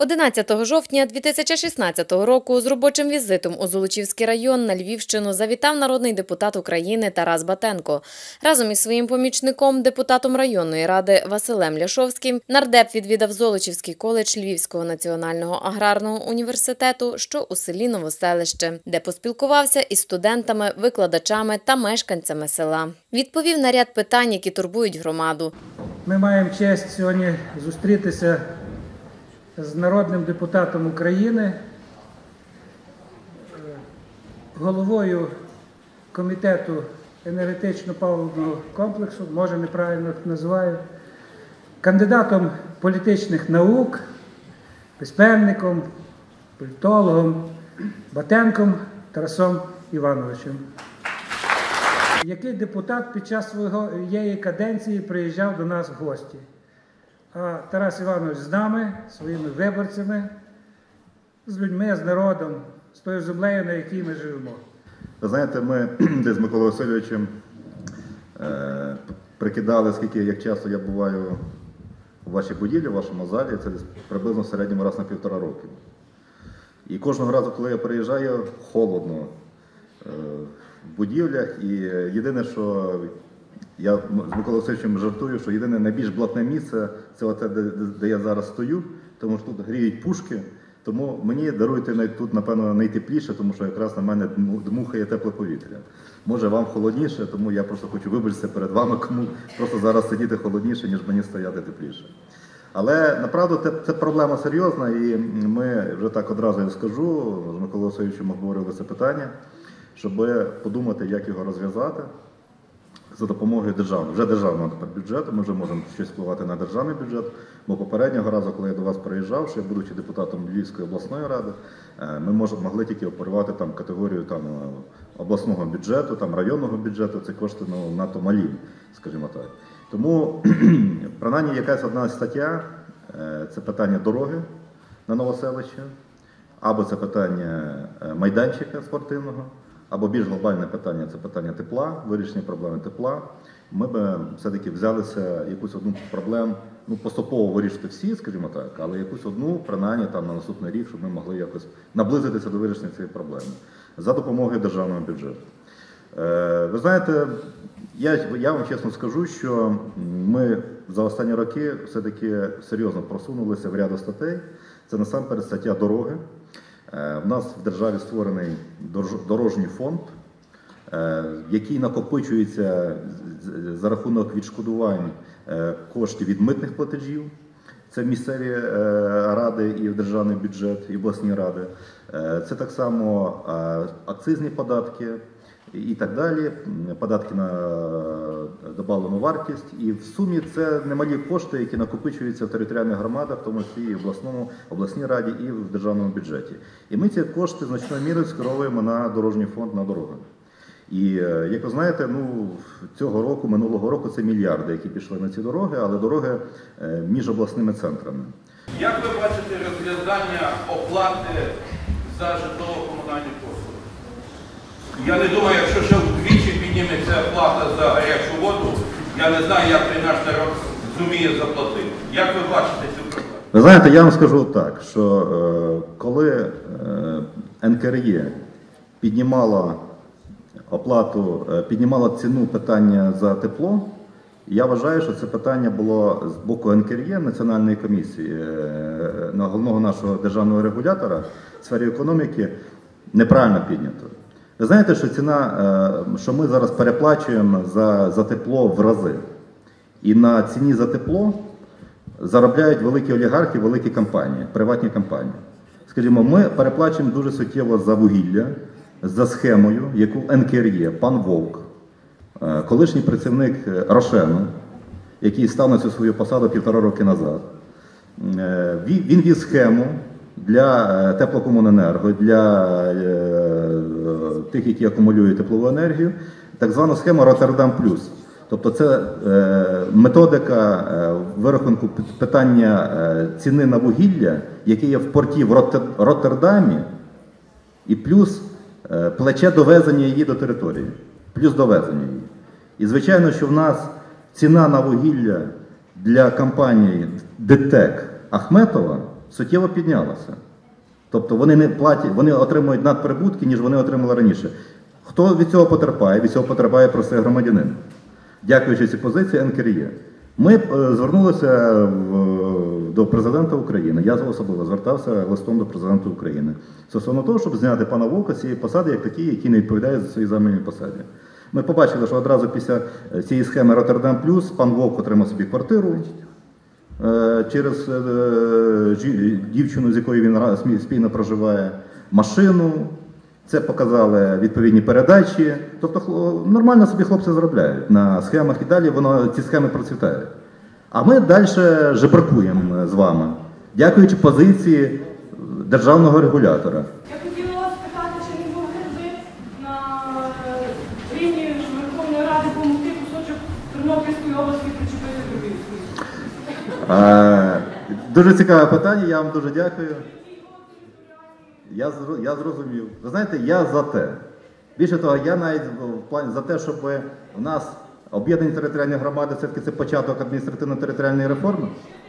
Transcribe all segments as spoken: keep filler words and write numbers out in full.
одинадцятого жовтня дві тисячі шістнадцятого року з робочим візитом у Золочівський район на Львівщину завітав народний депутат України Тарас Батенко. Разом із своїм помічником, депутатом районної ради Василем Ляшовським, нардеп відвідав Золочівський коледж Львівського національного аграрного університету, що у селі Новоселище, де поспілкувався із студентами, викладачами та мешканцями села. Відповів на ряд питань, які турбують громаду. Ми маємо честь сьогодні зустрітися з народним депутатом України, головою комітету енергетично-паливного комплексу, може неправильно називаю, кандидатом політичних наук, письменником, політологом Батенком Тарасом Івановичем, який депутат під час своєї каденції приїжджав до нас в гості. А Тарас Іванович з нами, своїми виборцями, з людьми, з народом, з тою землею, на якій ми живемо. Ви знаєте, ми десь з Миколою Васильовичем е, прикидали, скільки, як часто я буваю у вашій будівлі, у вашому залі, це десь приблизно в середньому раз на півтора року. І кожного разу, коли я приїжджаю, холодно е, в будівлях, і єдине, що я з Миколою Васильовичем жартую, що єдине найбільш блатне місце – це оте, де, де я зараз стою, тому що тут гріють пушки, тому мені даруйте тут, напевно, найтепліше, тому що якраз на мене дмухає тепле повітря. Може вам холодніше, тому я просто хочу вибачитися перед вами, кому просто зараз сидіти холодніше, ніж мені стояти тепліше. Але, направду, це, це проблема серйозна, і ми вже так одразу я скажу, з Миколою Васильовичем обговорили це питання, щоб подумати, як його розв'язати. За допомогою державного, вже державного тепер бюджету, ми вже можемо щось впливати на державний бюджет, бо попереднього разу, коли я до вас приїжджав, ще будучи депутатом Львівської обласної ради, ми могли тільки оперувати там категорію там, обласного бюджету, там, районного бюджету, це кошти ну, надто малі, скажімо так. Тому, принаймні, якась одна стаття, це питання дороги на Новоселище, або це питання майданчика спортивного, або більш глобальне питання – це питання тепла, вирішення проблеми тепла. Ми б все-таки взялися якусь одну проблему, ну, поступово вирішити всі, скажімо так, але якусь одну, принаймні, там, на наступний рік, щоб ми могли якось наблизитися до вирішення цієї проблеми за допомогою державного бюджету. Е, ви знаєте, я, я вам чесно скажу, що ми за останні роки все-таки серйозно просунулися в ряду статей. Це насамперед стаття дороги. У нас в державі створений дорожній фонд, який накопичується за рахунок відшкодувань коштів від митних платежів. Це місцеві ради і державний бюджет, і обласні ради. Це так само акцизні податки і так далі, податки на добавлену вартість. І в сумі це немалі кошти, які накопичуються в територіальних громадах, в тому числі і в обласному, обласній раді, і в державному бюджеті. І ми ці кошти значною мірою скеровуємо на дорожній фонд, на дороги. І, як ви знаєте, ну, цього року, минулого року це мільярди, які пішли на ці дороги, але дороги між обласними центрами. Як ви бачите розглядання оплати за житлово-комунальні послуги? Я не думаю, якщо ще вдвічі підніметься оплата за гарячу воду, я не знаю, як наш народ зуміє заплатити. Як ви бачите цю проблему? Ви знаєте, я вам скажу так, що е, коли е, ен ка ер є піднімала оплату, е, піднімала ціну питання за тепло, я вважаю, що це питання було з боку ен ка ер є, Національної комісії, е, головного нашого державного регулятора в сфері економіки, неправильно піднято. Ви знаєте, що ціна, що ми зараз переплачуємо за, за тепло в рази. І на ціні за тепло заробляють великі олігархи, великі компанії, приватні компанії. Скажімо, ми переплачуємо дуже суттєво за вугілля, за схемою, яку ен ка ер є, пан Вовк, колишній працівник Рошену, який став на цю свою посаду півтора роки назад. Він вів схему для теплокомуненерго, для тих, які акумулюють теплову енергію, так звану схему Роттердам плюс. Тобто це методика вирахунку питання ціни на вугілля, яке є в порті в Роттердамі, і плюс плече довезення її до території, плюс довезення її. І звичайно, що в нас ціна на вугілля для компанії ДТЕК Ахметова суттєво піднялася. Тобто вони не платять, вони отримують надприбутки, ніж вони отримали раніше. Хто від цього потерпає? Від цього потерпає простий громадянин. Дякуючи цій позиції ен ка ер є. Ми звернулися в, до президента України, я особливо звертався листом до президента України стосовно того, щоб зняти пана Вовка з цієї посади, як такі, які не відповідають за свої земельні посади. Ми побачили, що одразу після цієї схеми Роттердам Плюс пан Вовк отримав собі квартиру е, через е, дівчину, з якою він спільно проживає, машину. Це показали відповідні передачі. Тобто нормально собі хлопці заробляють на схемах і далі воно, ці схеми процвітають. А ми далі жебракуємо з вами, дякуючи позиції державного регулятора. Я хотіла вас питати, чи не могли ви на рівні Верховної Ради допомогти кусочок Тернопільської області причепити до Львівської? Дуже цікаве питання, я вам дуже дякую. Я, я зрозумів. Ви знаєте, я за те. Більше того, я навіть в плані за те, щоб у нас об'єднані територіальні громади все-таки це початок адміністративно-територіальної реформи.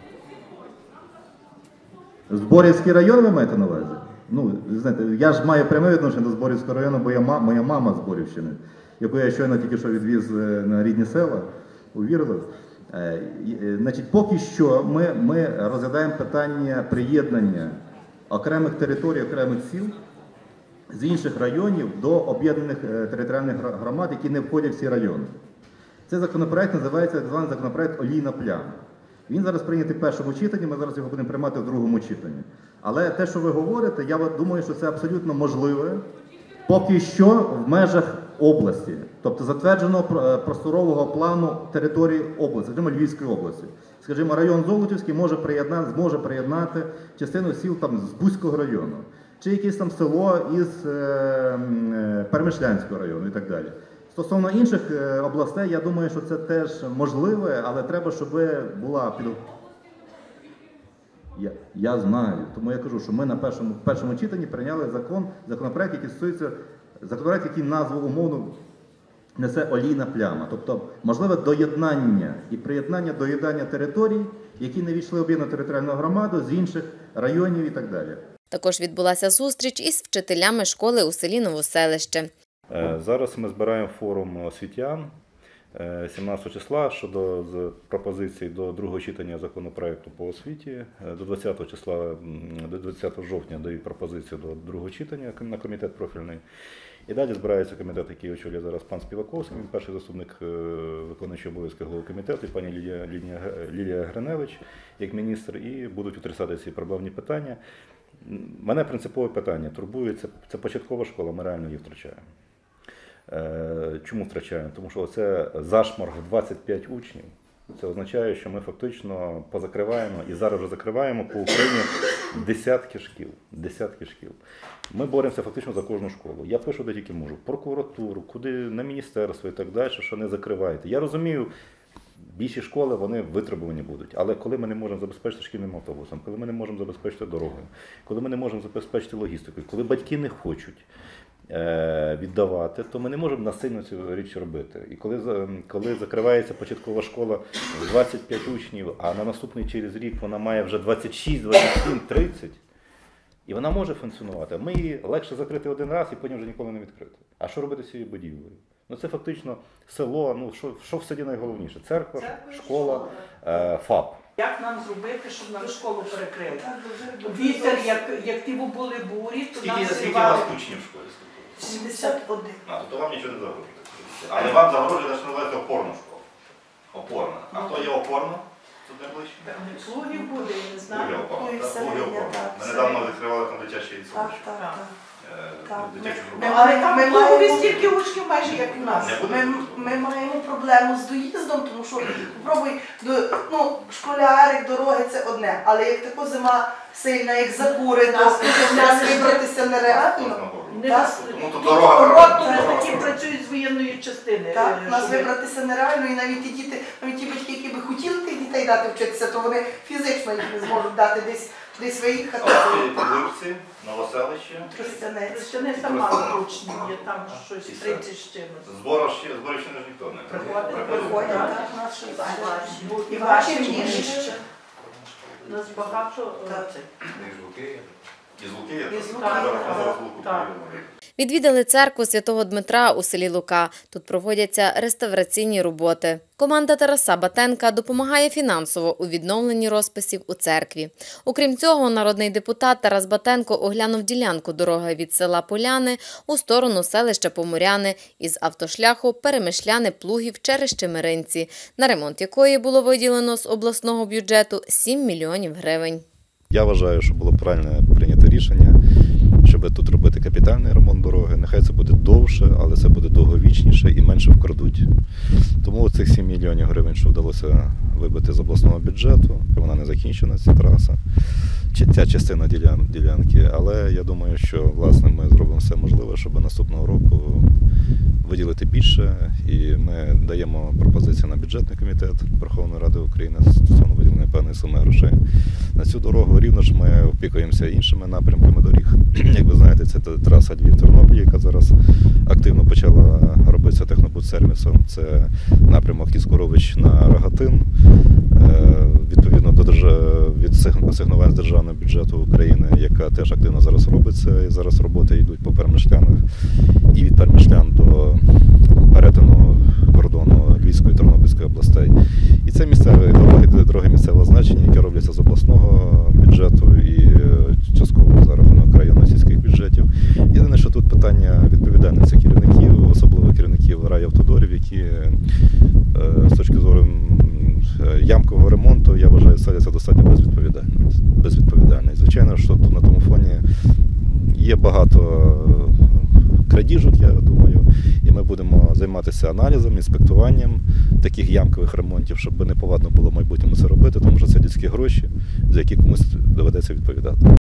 Зборівський район ви маєте на увазі? Ну, знаєте, я ж маю пряме відношення до Зборівського району, бо я, моя мама з Зборівщини, яку я щойно тільки що відвіз на рідні села у Вірлив. Значить, поки що ми, ми розглядаємо питання приєднання окремих територій, окремих сіл з інших районів до об'єднаних територіальних громад, які не входять в ці райони. Цей законопроект називається так званий законопроект «Олійна пляма». Він зараз прийнятий в першому читанні, ми зараз його будемо приймати в другому читанні. Але те, що ви говорите, я думаю, що це абсолютно можливе поки що в межах області, тобто затвердженого просторового плану території області, скажімо, Львівської області. Скажімо, район Золочівський може приєднати, зможе приєднати частину сіл там, з Бузького району, чи якесь там село із е, Перемишлянського району і так далі. Стосовно інших е, областей, я думаю, що це теж можливе, але треба, щоб була під... Я, я знаю, тому я кажу, що ми на першому, першому читанні прийняли закон, законопроект, який стосується, законопроект, який назву умовно несе олійна пляма. Тобто, можливе доєднання і приєднання доєднання територій, які не війшли в об'єднану територіальну громаду, з інших районів і так далі. Також відбулася зустріч із вчителями школи у селі Новоселище. Зараз ми збираємо форум освітян сімнадцятого числа щодо пропозицій до другого читання законопроекту по освіті. До двадцятого числа, до двадцятого жовтня дають пропозицію до другого читання на комітет профільний. І далі збирається комітет, який очолює зараз пан Співаковський, він перший заступник виконуючого обов'язки голови комітету, і пані Лілія, Лілія, Лілія Гриневич, як міністр, і будуть утрясати ці проблемні питання. Мене принципове питання турбує, це, це початкова школа, ми реально її втрачаємо. Чому втрачаємо? Тому що це зашморг двадцять п'ять учнів. Це означає, що ми фактично позакриваємо, і зараз вже закриваємо по Україні десятки шкіл. Десятки шкіл. Ми боремося фактично за кожну школу. Я пишу де тільки можу. В прокуратуру, куди, на міністерство і так далі, що не закриваєте. Я розумію, більші школи, вони витребувані будуть. Але коли ми не можемо забезпечити шкільним автобусом, коли ми не можемо забезпечити дорогою, коли ми не можемо забезпечити логістикою, коли батьки не хочуть віддавати, то ми не можемо насильно цю річ робити. І коли, коли закривається початкова школа з двадцять п'ять учнів, а на наступний через рік вона має вже двадцять шість, двадцять сім, тридцять, і вона може функціонувати. Ми її легше закрити один раз і потім вже ніколи не відкрити. А що робити з цією будівлею? Ну це фактично село, ну що, що в селі найголовніше? Церква, Церква школа, е, ФАП. Як нам зробити, щоб нам школу перекрили? Вітер, як, як ті були бурі, то нам скільки у вас учнів в школі? сімдесят один. А, то вам нічого не загрожує. Але вам загрожує, що називається опорна школа. Опорна. А хто є опорна? Тут найближче? Слугів буде, я не знаю. Слуги опорна. Ми недавно відкривали там дитячий садочок. Так, так, так. Але там в Лугові стільки учнів майже, як у нас. Ми, ми маємо проблему з доїздом, тому що попробуй, до, ну, школяри, дороги це одне, але як така зима сильна, як закури, то нас вибратися нереально. Ну, то дорога такі працюють з воєнної частини. Так, нас вибратися нереально, і навіть ті діти, навіть ті батьки, які би хотіли тих дітей дати вчитися, то вони фізично їх не зможуть дати десь, десь виїхати. Підливці, Новоселище. Тростянець. Тростянець там мало учнів, є там щось тридцять з чимось. Зборівщини ж ніхто не приходить. Приходять, так, наші. І ваші ніжі. У нас багато е, Так. цих. Із Луки? Із Луки. Так, Зараз- зараз так, Луку так. поїдемо. Відвідали церкву святого Дмитра у селі Лука. Тут проводяться реставраційні роботи. Команда Тараса Батенка допомагає фінансово у відновленні розписів у церкві. Окрім цього, народний депутат Тарас Батенко оглянув ділянку дороги від села Поляни у сторону селища Поморяни із автошляху Перемишляни-Плугів через Чемеринці, на ремонт якої було виділено з обласного бюджету сім мільйонів гривень. Я вважаю, що було правильно прийнято рішення, щоб тут робити капітальний ремонт дороги. Нехай це буде довше, але це буде довговічніше і менше вкрадуть. Тому цих сім мільйонів гривень, що вдалося вибити з обласного бюджету, вона не закінчена, ця траса, чи ця частина ділян, ділянки. Але я думаю, що власне ми зробимо все можливе, щоб наступного року виділити більше. І ми даємо пропозиції на бюджетний комітет Верховної Ради України стосовно виділення певної суми грошей на цю дорогу. Рівно ж ми опікуємося іншими напрямками доріг. Як ви знаєте, це траса Львів-Тернопіль, яка зараз активно почала робитися технобудсервісом. Це напрямок Кіцкорович на Рогатин. Відповідно до держав... від асигнувань з державного бюджету України, яка теж активно зараз робиться. І зараз роботи йдуть по Перемишлянах і від Перемишлян до перетину кордону Львівської і Тернопільської областей. І це місцеві дороги, дороги місцевого значення, які робляться з обласного бюджету і частково за рахунок районно-сільських бюджетів. Єдине, що тут питання відповідальності керівників, особливо керівників райавтодорів, які з точки зору ямкового ремонту, я вважаю, ставляться достатньо безвідповідально. безвідповідально. Звичайно, що тут на тому фоні є багато крадіжок, я думаю, і ми будемо займатися аналізом, інспектуванням таких ямкових ремонтів, щоб неповадно було в майбутньому це робити, тому що це людські гроші, за які комусь доведеться відповідати.